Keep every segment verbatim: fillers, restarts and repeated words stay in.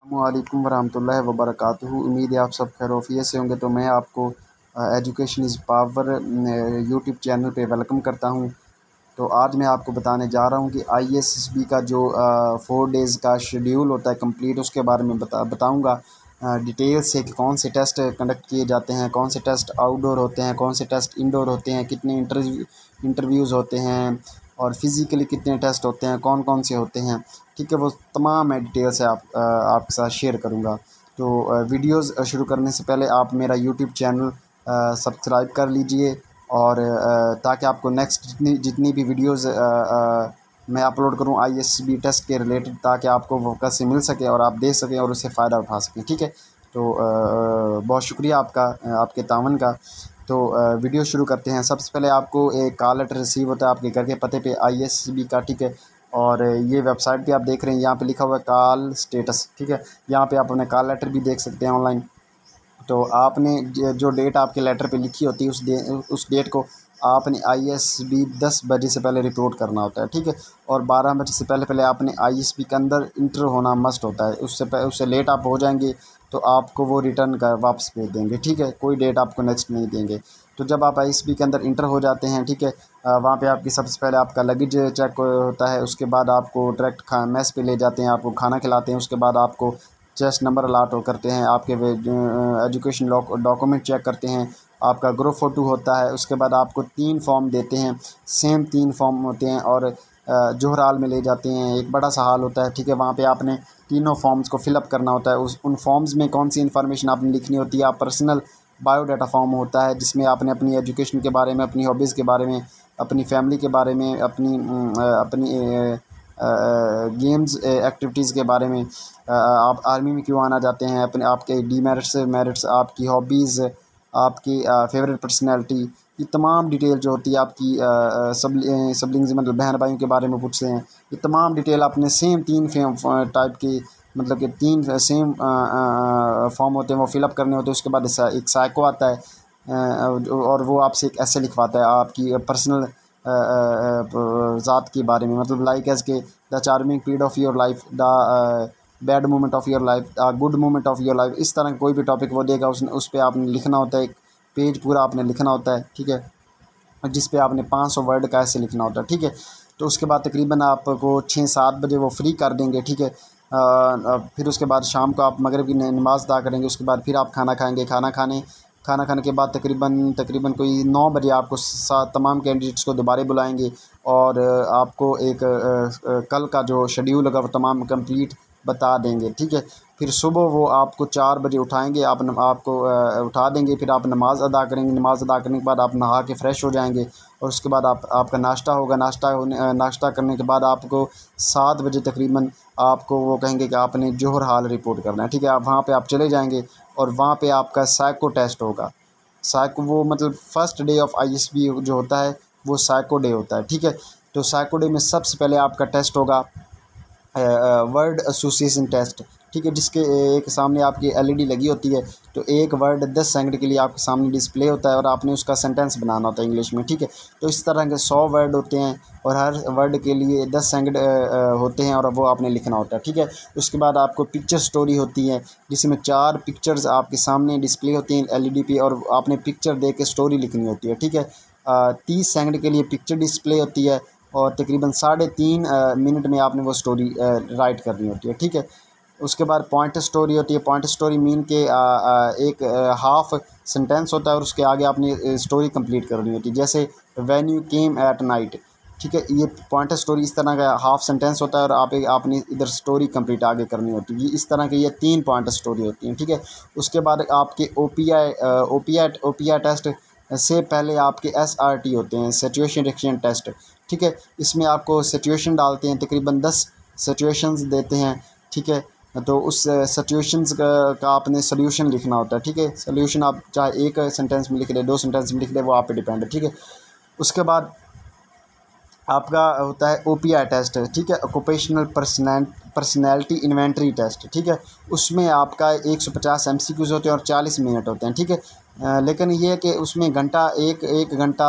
अस्सलामुअलैकुम वरहमतुल्लाहि वबरकातुहू। उम्मीद है आप सब खैरियत से होंगे। तो मैं आपको education is power YouTube channel पे वेलकम करता हूँ। तो आज मैं आपको बताने जा रहा हूँ कि आई एस एस बी का जो फोर डेज़ का शेड्यूल होता है कंप्लीट, उसके बारे में बता बताऊँगा डिटेल से कि कौन से टेस्ट कंडक्ट किए जाते हैं, कौन से टेस्ट आउटडोर होते हैं, कौन से टेस्ट इंडोर होते हैं, कितने इंटरव्यू इंटरव्यूज़ होते हैं और फिज़िकली कितने टेस्ट होते हैं, कौन कौन से होते हैं। ठीक है, वो तमाम मैं डिटेल से आप आपके साथ शेयर करूँगा। तो वीडियोज़ शुरू करने से पहले आप मेरा यूट्यूब चैनल सब्सक्राइब कर लीजिए और ताकि आपको नेक्स्ट जितनी जितनी भी वीडियोज़ मैं अपलोड करूँ I S S B test के रिलेटेड, ताकि आपको वक़्त से मिल सके और आप देख सकें और उससे फ़ायदा उठा सकें। ठीक है, तो बहुत शुक्रिया आपका, आपके तावन का। तो वीडियो शुरू करते हैं। सबसे पहले आपको एक कॉल लेटर रिसीव होता है आपके घर के पते पे आई एस एस बी का। ठीक है, और ये वेबसाइट पे आप देख रहे हैं, यहाँ पे लिखा हुआ है कॉल स्टेटस। ठीक है, यहाँ पे आप अपने कॉल लेटर भी देख सकते हैं ऑनलाइन। तो आपने जो डेट आपके लेटर पे लिखी होती है उस डे उस डेट को आपने आई एस बी दस बजे से पहले रिपोर्ट करना होता है। ठीक है, और बारह बजे से पहले पहले आपने आई एस बी के अंदर इंटर होना मस्ट होता है। उससे उससे लेट आप हो जाएंगे तो आपको वो रिटर्न कर वापस भेज देंगे। ठीक है, कोई डेट आपको नेक्स्ट नहीं देंगे। तो जब आप आई एस बी के अंदर इंटर हो जाते हैं, ठीक है, वहाँ पे आपकी सबसे पहले आपका लगेज चेक होता है। उसके बाद आपको डायरेक्ट खा मेस पे ले जाते हैं, आपको खाना खिलाते हैं। उसके बाद आपको चेस्ट नंबर अलाट करते हैं, आपके एजुकेशन डॉक्यूमेंट चेक करते हैं, आपका ग्रुप फ़ोटो होता है। उसके बाद आपको तीन फॉर्म देते हैं, सेम तीन फॉर्म होते हैं और जोहर हाल में ले जाते हैं। एक बड़ा सा हाल होता है। ठीक है, वहाँ पे आपने तीनों फॉर्म्स को फिलअप करना होता है। उस उन फॉर्म्स में कौन सी इन्फॉर्मेशन आपने लिखनी होती है। आप पर्सनल बायोडाटा फॉर्म होता है जिसमें आपने अपनी एजुकेशन के बारे में, अपनी हॉबीज़ के बारे में, अपनी फैमिली के बारे में, अपनी अपनी गेम्स एक्टिविटीज़ के बारे में, आप आर्मी में क्यों आना चाहते हैं, अपने आपके डीमेरिट्स मेरिट्स, आपकी हॉबीज़, आपकी फेवरेट पर्सनैलिटी, ये तमाम डिटेल जो होती है आपकी सब सबलिंग्स मतलब बहन भाइयों के बारे में पूछते हैं। ये तमाम डिटेल आपने सेम तीन टाइप की मतलब कि तीन सेम फॉर्म होते हैं वो फिलअप करने होते हैं। उसके बाद एक साइको आता है और वो आपसे एक ऐसे लिखवाता है आपकी पर्सनल ज़ात के बारे में, मतलब लाइक एज के the charming period of your life, the bad moment of your life, the good moment of your life. इस तरह कोई भी टॉपिक वो देगा उस उस पर आपने लिखना होता है। एक पेज पूरा आपने लिखना होता है। ठीक है, जिस पे आपने पाँच सौ वर्ड का ऐसे लिखना होता है। ठीक है, तो उसके बाद तकरीबन आपको छः सात बजे वो फ्री कर देंगे। ठीक है, आ, फिर उसके बाद शाम को आप मगरिब की नमाज़ अदा करेंगे। उसके बाद फिर आप खाना खाएँगे। खाना खाने खाना खाने के बाद तकरीबन तकरीबन कोई नौ बजे आपको साथ तमाम कैंडिडेट्स को दोबारा बुलाएंगे और आपको एक कल का जो शेड्यूल होगा वो तमाम कंप्लीट बता देंगे। ठीक है, फिर सुबह वो आपको चार बजे उठाएंगे, आप आपको उठा देंगे। फिर आप नमाज़ अदा करेंगे। नमाज़ अदा करने के बाद आप नहा के फ़्रेश हो जाएंगे और उसके बाद आप आपका नाश्ता होगा। नाश्ता होने नाश्ता करने के बाद आपको सात बजे तकरीबन आपको वो कहेंगे कि आपने जोहर हाल रिपोर्ट करना है। ठीक है, आप वहाँ पे आप चले जाएंगे और वहाँ पे आपका साइको टेस्ट होगा। साइको वो मतलब first day of I S B जो होता है वो साइको डे होता है। ठीक है, तो साइको डे में सबसे पहले आपका टेस्ट होगा वर्ड एसोसिएशन टेस्ट। ठीक है, जिसके एक सामने आपकी एलईडी लगी होती है। तो एक वर्ड दस सेकंड के लिए आपके सामने डिस्प्ले होता है और आपने उसका सेंटेंस बनाना होता है इंग्लिश में। ठीक है, तो इस तरह के सौ वर्ड होते हैं और हर वर्ड के लिए दस सेकंड होते हैं और वो आपने लिखना होता है। ठीक है, उसके बाद आपको पिक्चर स्टोरी होती है जिसमें चार पिक्चर्स आपके सामने डिस्प्ले होती हैं एलईडी पे और आपने पिक्चर देख के स्टोरी लिखनी होती है। ठीक है, तीस सेकंड के लिए पिक्चर डिस्प्ले होती है और तकरीबन साढ़े तीन मिनट में आपने वो स्टोरी राइट करनी होती है। ठीक है, उसके बाद पॉइंट स्टोरी होती है। पॉइंट स्टोरी मीन के आ, आ, एक हाफ सेंटेंस होता है और उसके आगे आपने स्टोरी कंप्लीट करनी होती है। जैसे when you came at night. ठीक है, ये पॉइंट स्टोरी इस तरह का हाफ सेंटेंस होता है और आप आपने इधर स्टोरी कंप्लीट आगे करनी होती है। इस तरह के ये तीन पॉइंट स्टोरी होती हैं। ठीक है, उसके बाद आपके O P I O P I O P I test से पहले आपके एस आर टी होते हैं, सिचुएशन रिएक्शन टेस्ट। ठीक है, इसमें आपको सिचुएशन डालते हैं, तकरीबन दस सिचुएशंस देते हैं। ठीक है, तो उस सिचुएशंस का, का आपने सोल्यूशन लिखना होता है। ठीक है, सोल्यूशन आप चाहे एक सेंटेंस में लिख ले, दो सेंटेंस में लिख ले, वो आप पे डिपेंड है। ठीक है, उसके बाद आपका होता है ओ पी आई टेस्ट। ठीक है, ऑक्यूपेशनल पर्सनैलिटी इन्वेंटरी टेस्ट। ठीक है, उसमें आपका एक सौ पचास एम सी क्यूज़ होते हैं और चालीस मिनट होते हैं। ठीक है, लेकिन ये है कि उसमें घंटा एक एक घंटा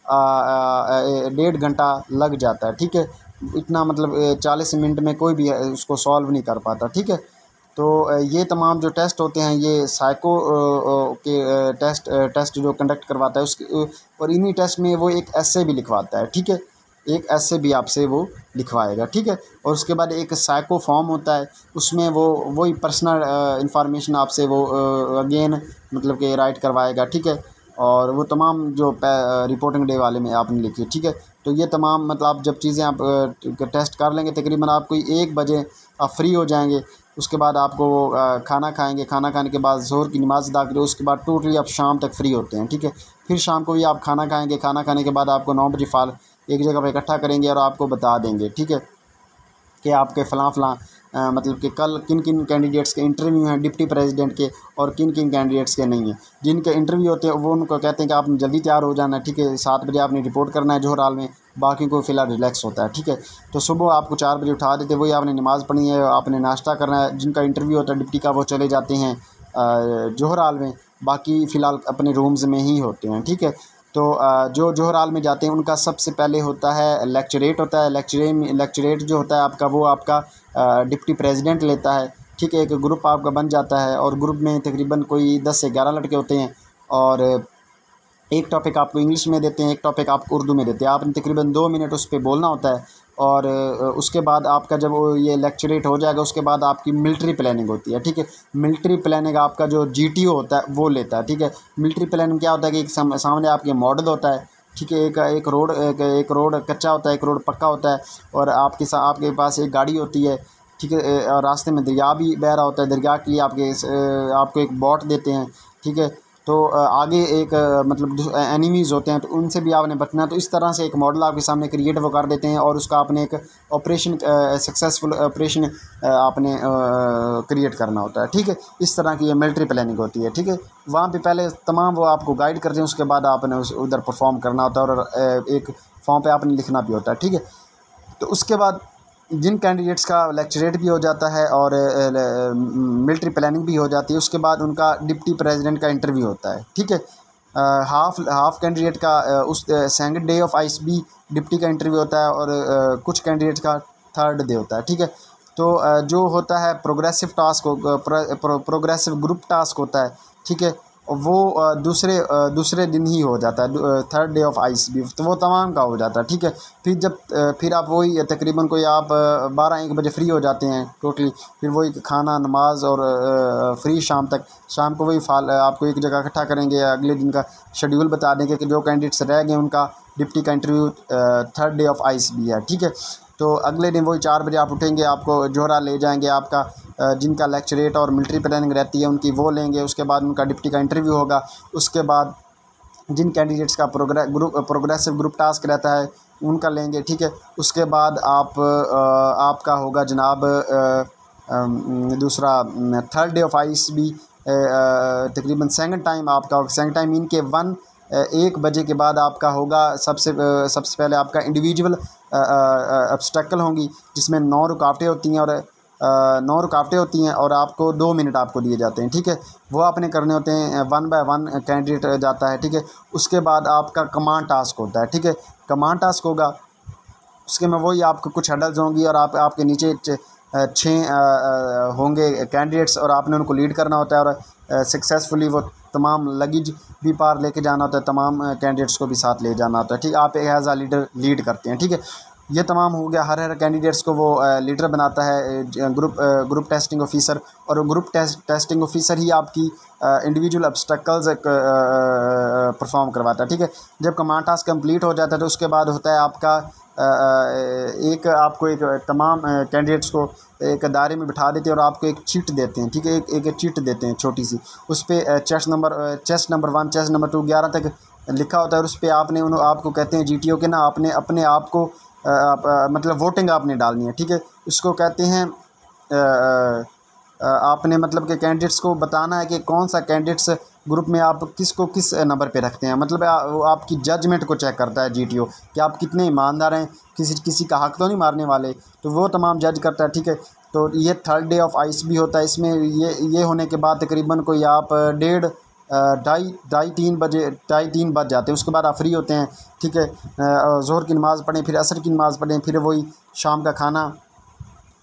डेढ़ घंटा लग जाता है। ठीक है, इतना मतलब चालीस मिनट में कोई भी उसको सॉल्व नहीं कर पाता। ठीक है, तो ये तमाम जो टेस्ट होते हैं ये साइको के टेस्ट टेस्ट जो कंडक्ट करवाता है उसके, और इन्हीं टेस्ट में वो एक एस्से भी लिखवाता है, ठीक है, एक एस्से भी आपसे वो लिखवाएगा, ठीक है। और उसके बाद एक साइको फॉर्म होता है, उसमें वो वही पर्सनल इंफॉर्मेशन आपसे वो अगेन मतलब कि राइट करवाएगा, ठीक है। और वो तमाम जो रिपोर्टिंग डे वाले में आपने लिखी है, ठीक है। तो ये तमाम मतलब आप जब चीज़ें आप टेस्ट कर लेंगे तकरीबन आपको एक बजे आप फ्री हो जाएंगे। उसके बाद आपको खाना खाएंगे, खाना खाने के बाद ज़ोहर की नमाज़ अदा करें, उसके बाद टोटली आप शाम तक फ्री होते हैं, ठीक है। फिर शाम को भी आप खाना खाएंगे, खाना खाने के बाद आपको नौ बजे फाल एक जगह पर इकट्ठा करेंगे और आपको बता देंगे, ठीक है, कि आपके फ़लाँ फ़लाँ मतलब कि कल किन किन कैंडिडेट्स के इंटरव्यू हैं डिप्टी प्रेसिडेंट के और किन किन कैंडिडेट्स के नहीं हैं। जिनके इंटरव्यू होते हैं वो उनको कहते हैं कि आपने जल्दी तैयार हो जाना है, ठीक है, सात बजे आपने रिपोर्ट करना है जोहर हाल में, बाकी को फ़िलहाल रिलैक्स होता है, ठीक है। तो सुबह आपको चार बजे उठा देते, वही आपने नमाज़ पढ़नी है, आपने नाश्ता करना है। जिनका इंटरव्यू होता है डिप्टी का वो चले जाते हैं जोहर हाल में, बाकी फ़िलहाल अपने रूम्स में ही होते हैं, ठीक है। तो जो जोहर हाल में जाते हैं उनका सबसे पहले होता है लेक्चरेट होता है। लेक्चरे लेक्चरेट जो होता है आपका वो आपका डिप्टी प्रेसिडेंट लेता है, ठीक है। एक ग्रुप आपका बन जाता है और ग्रुप में तकरीबन कोई दस से ग्यारह लड़के होते हैं और एक टॉपिक आपको इंग्लिश में देते हैं, एक टॉपिक आपको उर्दू में देते हैं। आपने तकरीबन दो मिनट उस पर बोलना होता है और उसके बाद आपका जब ये लेक्चरेट हो जाएगा उसके बाद आपकी मिलिट्री प्लानिंग होती है, ठीक है। मिलिट्री प्लानिंग आपका जो जीटीओ होता है वो लेता है, ठीक है। मिलिट्री प्लानिंग क्या होता है कि एक सामने आपके मॉडल होता है, ठीक है, एक एक रोड एक, एक रोड कच्चा होता है, एक रोड पक्का होता है और आपके साथ आपके पास एक गाड़ी होती है, ठीक है। और रास्ते में दरिया भी बह रहा होता है, दरिया के लिए आपके आपको एक बोट देते हैं, ठीक है। तो आगे एक मतलब एनिमीज़ होते हैं तो उनसे भी आपने बचना है। तो इस तरह से एक मॉडल आपके सामने क्रिएट वो कर देते हैं और उसका आपने एक ऑपरेशन सक्सेसफुल ऑपरेशन आपने क्रिएट करना होता है, ठीक है। इस तरह की ये मिलिट्री प्लानिंग होती है, ठीक है। वहाँ पे पहले तमाम वो आपको गाइड करते हैं, उसके बाद आपने उस उधर परफॉर्म करना होता है और एक फॉर्म पे आपने लिखना भी होता है, ठीक है। तो उसके बाद जिन कैंडिडेट्स का लेक्चरेट भी हो जाता है और मिलिट्री प्लानिंग भी हो जाती है उसके बाद उनका डिप्टी प्रेसिडेंट का इंटरव्यू होता है, ठीक है। हाफ हाफ कैंडिडेट का आ, उस second day of I S B deputy का इंटरव्यू होता है और आ, कुछ कैंडिडेट का थर्ड डे होता है, ठीक है। तो आ, जो होता है प्रोग्रेसिव टास्क हो प्रो, प्रोग्रेसिव ग्रुप टास्क होता है, ठीक है, वो दूसरे दूसरे दिन ही हो जाता है, third day of I S B, तो वो तमाम का हो जाता है, ठीक है। फिर जब फिर आप वही तकरीबन कोई आप बारह एक बजे फ्री हो जाते हैं टोटली, फिर वही खाना नमाज और फ्री शाम तक। शाम को वही फाल आपको एक जगह इकट्ठा करेंगे, अगले दिन का शेड्यूल बता देंगे कि जो कैंडिडेट्स रह गए उनका डिप्टी का interview third day of I S B है, ठीक है। तो अगले दिन वही चार बजे आप उठेंगे, आपको जोहर हाल ले जाएंगे, आपका जिनका लेक्चरेट और मिलिट्री प्लानिंग रहती है उनकी वो लेंगे, उसके बाद उनका डिप्टी का इंटरव्यू होगा। उसके बाद जिन कैंडिडेट्स का progress group progressive group task रहता है उनका लेंगे, ठीक है। उसके बाद आप आपका होगा जनाब दूसरा third day of I S B, तकरीबन सेकंड टाइम आपका सेकंड टाइम इनके वन एक बजे के बाद आपका होगा सबसे सबसे पहले आपका इंडिविजुअल ऑब्स्टेकल होंगी जिसमें नौ रुकावटें होती हैं और नौ रुकावटें होती हैं और आपको दो मिनट आपको दिए जाते हैं, ठीक है। वो आपने करने होते हैं, वन बाय वन कैंडिडेट जाता है, ठीक है। उसके बाद आपका कमांड टास्क होता है, ठीक है। कमांड टास्क होगा उसके में वही आपको कुछ हडल्स होंगी और आप आपके नीचे छः होंगे कैंडिडेट्स और आपने उनको लीड करना होता है और सक्सेसफुली वो तमाम लगेज भी पार लेके जाना होता है, तमाम कैंडिडेट्स को भी साथ ले जाना होता है, ठीक है। आप एज आ लीडर लीड करते हैं, ठीक है। ये तमाम हो गया, हर हर कैंडिडेट्स को वो लीडर बनाता है ग्रुप ग्रुप टेस्टिंग ऑफिसर, और ग्रुप टेस्ट टेस्टिंग ऑफिसर ही आपकी इंडिविजुअल ऑब्स्टेकल्स परफॉर्म करवाता है, ठीक है। जब कमांड टास्क कंप्लीट हो जाता है तो उसके बाद होता है आपका एक आपको एक तमाम कैंडिडेट्स को एक दायरे में बिठा देते हैं और आपको एक चिट देते हैं, ठीक है। एक एक चिट देते हैं छोटी सी, उस पर chest number chest number one chest number two ग्यारह तक लिखा होता है और उस पर आपने उन्होंने आपको कहते हैं जीटीओ के ना आपने अपने आप को आप, मतलब वोटिंग आपने डालनी है, ठीक है। इसको कहते हैं आ, आ, आपने मतलब कि कैंडिडेट्स को बताना है कि कौन सा कैंडिडेट्स ग्रुप में आप किसको किस नंबर पे रखते हैं, मतलब आ, वो आपकी जजमेंट को चेक करता है जीटीओ कि आप कितने ईमानदार हैं, किसी किसी का हक तो नहीं मारने वाले, तो वो तमाम जज करता है, ठीक है। तो ये थर्ड डे ऑफ आईस भी होता है। इसमें ये ये होने के बाद तकरीबन कोई आप डेढ़ ढाई ढाई तीन बजे ढाई तीन बज जाते हैं, उसके बाद आप फ्री होते हैं, ठीक है। ज़ोहर की नमाज़ पढ़ें, फिर असर की नमाज़ पढ़ें, फिर वही शाम का खाना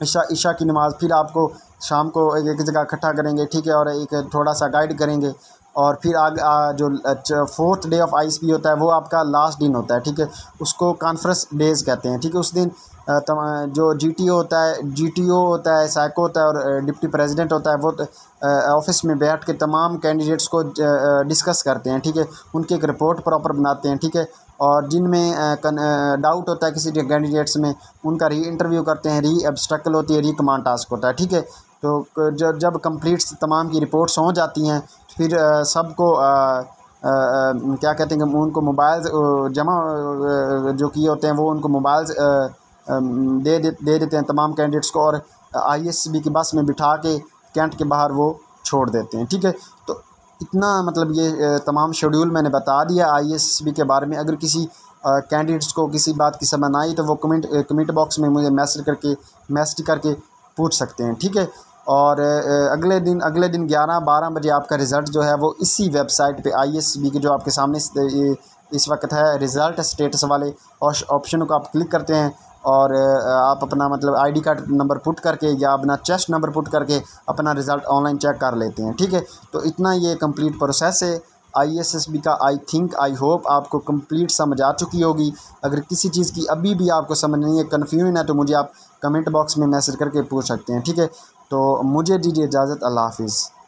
ईशा ईशा की नमाज़, फिर आपको शाम को एक एक जगह इकट्ठा करेंगे, ठीक है, और एक थोड़ा सा गाइड करेंगे। और फिर आग आ, जो फोर्थ डे ऑफ आईएसबी होता है वो आपका लास्ट दिन होता है, ठीक है, उसको कॉन्फ्रेंस डेज़ कहते हैं, ठीक है। उस दिन जो जीटीओ होता है जीटीओ होता है साइको होता है और डिप्टी प्रेसिडेंट होता है, वो ऑफिस में बैठ के तमाम कैंडिडेट्स को डिस्कस करते हैं, ठीक है, उनकी एक रिपोर्ट प्रॉपर बनाते हैं, ठीक है। और जिनमें डाउट होता है किसी कैंडिडेट्स में, उनका री इंटरव्यू करते हैं, री ऑब्स्टेकल होती है, री कमांड टास्क होता है, ठीक है। तो जब जब कंप्लीट तमाम की रिपोर्ट्स हो जाती हैं, फिर सबको क्या कहते हैं, उनको मोबाइल्स जमा जो किए होते हैं वो उनको मोबाइल्स दे दे दे देते हैं तमाम कैंडिडेट्स को, और आईएसबी की बस में बिठा के कैंट के बाहर वो छोड़ देते हैं, ठीक है। तो इतना मतलब ये तमाम शेड्यूल मैंने बता दिया आईएसबी के बारे में। अगर किसी कैंडिडेट्स को किसी बात की समझ ना आई तो वो कमेंट कमेंट बॉक्स में मुझे मैसेज करके मैसेज करके पूछ सकते हैं, ठीक है। और अगले दिन अगले दिन ग्यारह बारह बजे आपका रिज़ल्ट जो है वो इसी वेबसाइट पे आईएसबी के जो आपके सामने इस वक्त है रिज़ल्ट स्टेटस वाले ऑप्शन को आप क्लिक करते हैं, और आप अपना मतलब आईडी कार्ड नंबर पुट करके या अपना चेस्ट नंबर पुट करके अपना रिज़ल्ट ऑनलाइन चेक कर लेते हैं, ठीक है। तो इतना ये कंप्लीट प्रोसेस है आईएसबी का। आई थिंक आई होप आपको कंप्लीट समझ आ चुकी होगी। अगर किसी चीज़ की अभी भी आपको समझ नहीं है, कन्फ्यूजन है, तो मुझे आप कमेंट बॉक्स में मैसेज करके पूछ सकते हैं, ठीक है। तो मुझे दीजिए इजाज़त, अल्लाह हाफिज़।